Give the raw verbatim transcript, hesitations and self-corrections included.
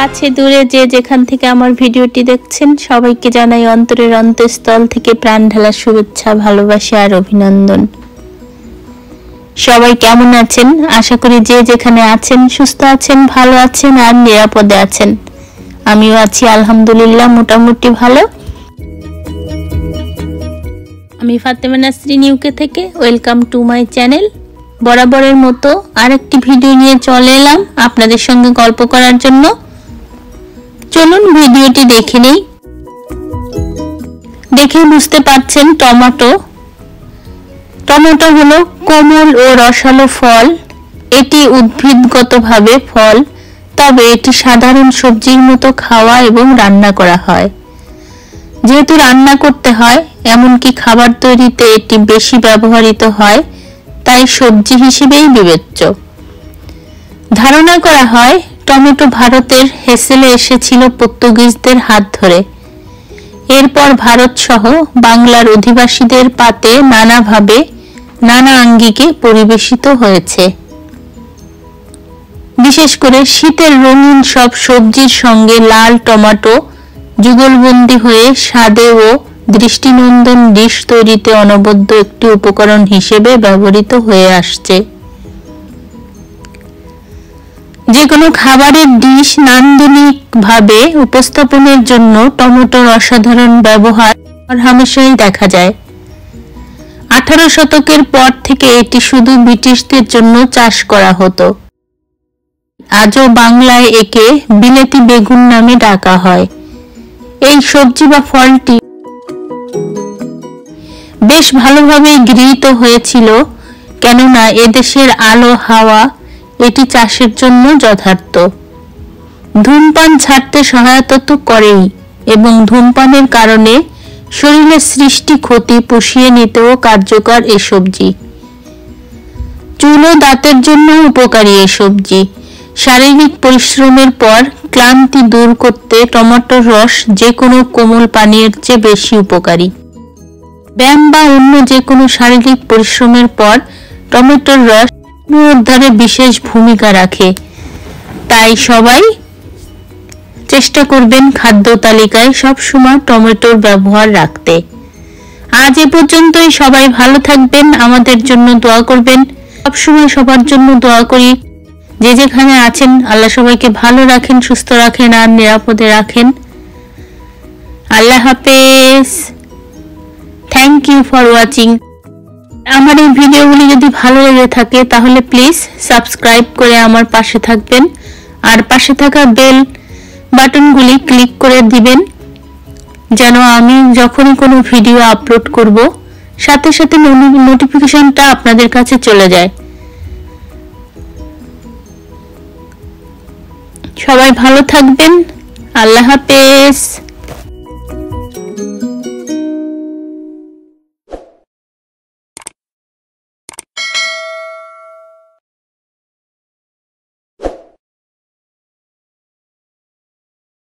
কাছে দূরে যে যেখান থেকে আমার ভিডিওটি দেখছেন সবাইকে জানাই অন্তরের অন্তঃস্থল থেকে প্রাণ ঢালা শুভেচ্ছা, ভালোবাসা আর অভিনন্দন। সবাই কেমন আছেন? আশা করি যে যেখানে আছেন সুস্থ আছেন, ভালো আছেন আর নিরাপদে আছেন। আমিও আছি আলহামদুলিল্লাহ, মোটামুটি ভালো। আমি ফাতেমা নাসরিন ইউকে থেকে, ওয়েলকাম টু মাই চ্যানেল। বরাবরের মতো আরেকটি ভিডিও নিয়ে চলে এলাম আপনাদের সঙ্গে গল্প করার জন্য। চলুন ভিডিওটি দেখে নেই। দেখে বুঝতে পারছেন টমেটো। টমেটো হলো কোমল ও রসালো ফল। এটি উদ্ভিদগতভাবে ফল, তবে এটি সাধারণ সবজির মতো খাওয়া এবং রান্না করা হয়। যেহেতু রান্না করতে হয়, এমনকি খাবার তৈরিতে এটি বেশি ব্যবহৃত হয়, তাই সবজি হিসেবেই বিবেচ্য। ধারণা করা হয় টমেটো ভারতের হেসেলে এসেছিল পর্তুগিজদের হাত ধরে। এরপর ভারত সহ বাংলার অধিবাসীদের পাতে নানাভাবে নানা আঙ্গিকে পরিবেশিত হয়েছে। বিশেষ করে শীতের রঙিন সব সবজির সঙ্গে লাল টমেটো যুগলবন্দী হয়ে স্বাদে ও দৃষ্টিনন্দন ডিশ তৈরিতে অনবদ্য একটি উপকরণ হিসেবে ব্যবহৃত হয়ে আসছে। যে কোনো খাবারের ডিশ নান্দনিকভাবে উপস্থাপনের জন্য টমেটোর অসাধারণ ব্যবহার হামেশাই দেখা যায়। আঠারো শতকের পর থেকে এটি শুধু ব্রিটিশদের জন্য চাষ করা হতো। আজও বাংলায় একে বিলেতি বেগুন নামে ডাকা হয়। এই সবজি বা ফলটি বেশ ভালোভাবে গৃহীত হয়েছিল, কেননা এদেশের আলো হাওয়া এটি চাষের জন্য যথার্থ। ধূমপান ছাড়তে সহায়তা তো করেই, এবং ধূমপানের কারণে শরীরের সৃষ্টি ক্ষতি পুষিয়ে নিতেও কার্যকর এ সবজি। চুল ও দাঁতের জন্য উপকারী এ সবজি। শারীরিক পরিশ্রমের পর ক্লান্তি দূর করতে টমেটোর রস যে কোনো কোমল পানীয়ের চেয়ে বেশি উপকারী। ব্যায়াম বা অন্য যে কোনো শারীরিক পরিশ্রমের পর টমেটোর রস পুনরুদ্ধারে বিশেষ ভূমিকা রাখে। তাই সবাই চেষ্টা করবেন খাদ্য তালিকায় সবসময় টমেটোর ব্যবহার রাখতে। আজ এ পর্যন্তই। সবাই ভালো থাকবেন, আমাদের জন্য দোয়া করবেন। সবসময় সবার জন্য দোয়া করি। যে যেখানে আছেন আল্লাহ সবাইকে ভালো রাখেন, সুস্থ রাখেন আর নিরাপদে রাখেন। আল্লাহ হাফেজ। Thank you for watching. আমার এই ভিডিওগুলি যদি ভালো লেগে থাকে তাহলে প্লিজ সাবস্ক্রাইব করে আমার পাশে থাকবেন, আর পাশে থাকা বেল বাটনগুলি ক্লিক করে দিবেন, যেন আমি যখনই কোনো ভিডিও আপলোড করব সাথে সাথে নোটিফিকেশনটা আপনাদের কাছে চলে যায়। সবাই ভালো থাকবেন। আল্লাহ হাফেজ।